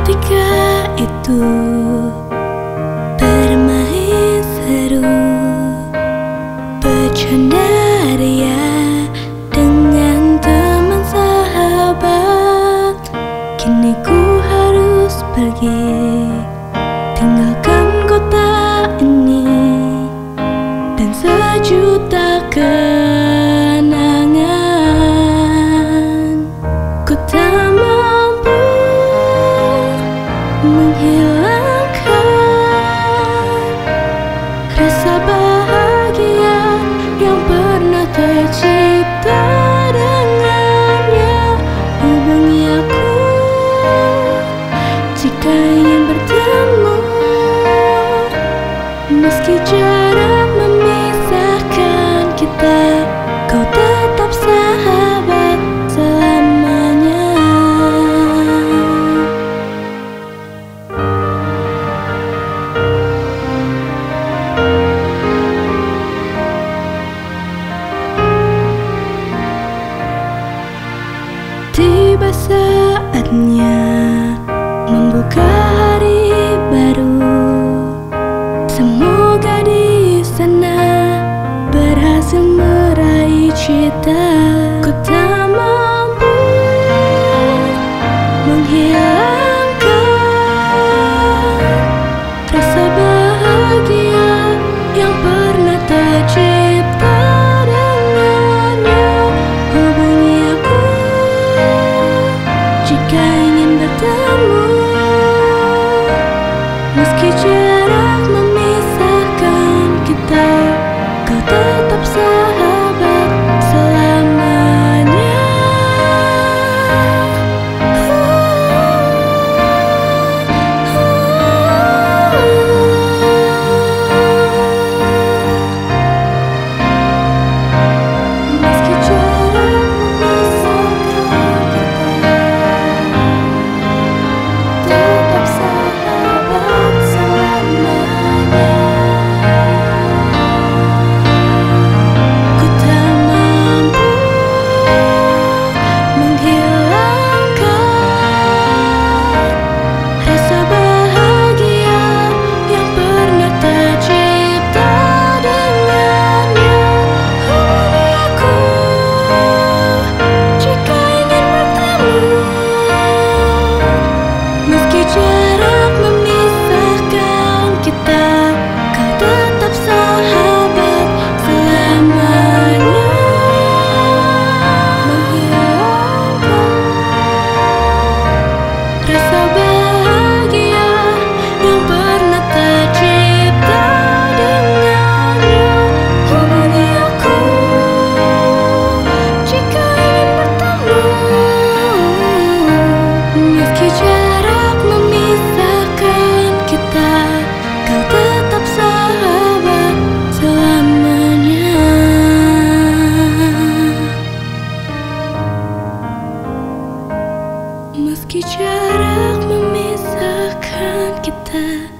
Ketika itu bermain seru, bercanda ria dengan teman sahabat. Kini ku harus pergi, tinggalkan kota ini dan sejuta kenangan. Ku tak mampu menghilangkan rasa bahagia yang pernah tercipta dengannya. Hubungi aku jika ingin bertemu, meski jarak memisahkan kita, kau tetap sahabat selamanya. Tiba saatnya membuka hari baru. Semoga di sana berhasil meraih cita. Ku tak mampu menghilangkan rasa bahagia yang pernah tercipta dengannya. Hubungi aku jika ingin bertemu, meski jarak memisahkan kita, kau tetap sahabat selamanya. Meski jarak memisahkan kita, tetap sahabat selamanya. Ku tak mampu menghilangkan rasa bahagia yang pernah tercipta dengannya. Hubungi aku jika ingin bertemu, meski jarak memisahkan kita, kau tetap sahabat selamanya. Menghilangkan rasa bahagia yang pernah tercipta dengannya. Hubungi aku jika ingin bertemu, meski jarak memisahkan kita, kau tetap sahabat selamanya. Meski jarak memisahkan kita,